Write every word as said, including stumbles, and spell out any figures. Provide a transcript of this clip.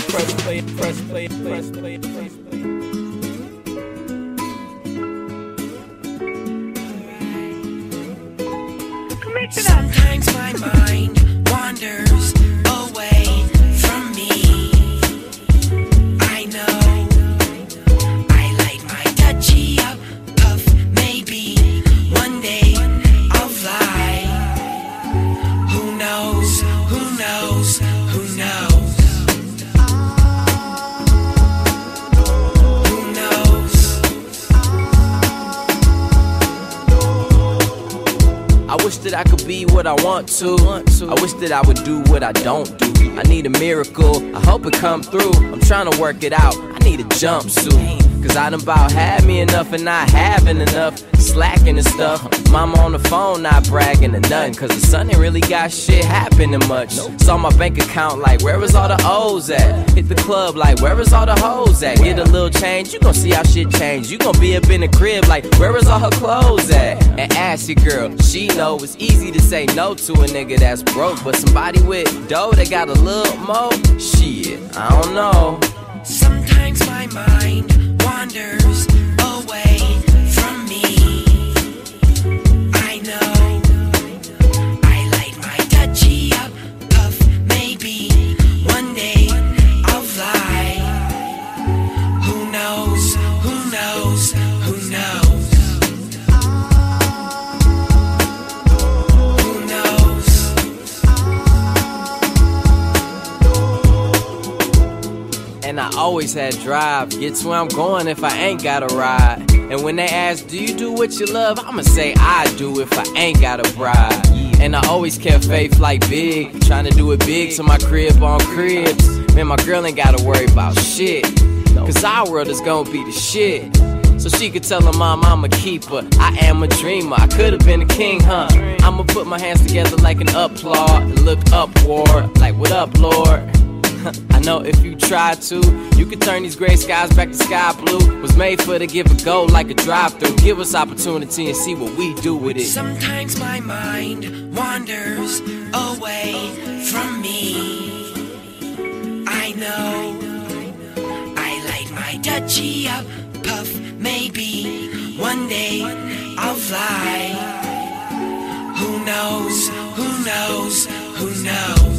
press play, press play, press play, press play. Sometimes my mind wanders away from me. I know I light my touchy up, puff. Maybe one day I'll fly. Who knows? Who knows? Who knows? I wish that I could be what I want to. I wish that I would do what I don't do. I need a miracle, I hope it come through. I'm trying to work it out, I need a jumpsuit. Cause I done bout had me enough and not having enough. Slacking and stuff, mama on the phone not bragging or nothing. Cause the son ain't really got shit happening much. Saw my bank account like, where was all the O's at? Hit the club like, where was all the hoes at? Get a little change, you gon' see how shit change. You gon' be up in the crib like, where was all her clothes at? And ask your girl, she know it's easy to say no to a nigga that's broke. But somebody with dough that got a little more, shit, I don't know. Sometimes my mind wanders away from me. I know I light my touchy up, puff. Maybe one day I'll fly. Who knows? Who knows? Who knows? Who knows? And I always had drive, get to where I'm going if I ain't got a ride. And when they ask, do you do what you love? I'ma say I do if I ain't got a bride. And I always kept faith like big, trying to do it big to my crib on cribs. Man, my girl ain't gotta worry about shit, cause our world is gonna be the shit. So she could tell her mom I'm a keeper, I am a dreamer. I could've been a king, huh? I'ma put my hands together like an applaud and look upward, like what up, Lord? I know if you try to, you can turn these gray skies back to sky blue. Was made for to give a go like a drive-through. Give us opportunity and see what we do with it. Sometimes my mind wanders away from me. I know I light my touchy up, puff. Maybe one day I'll fly. Who knows? Who knows? Who knows?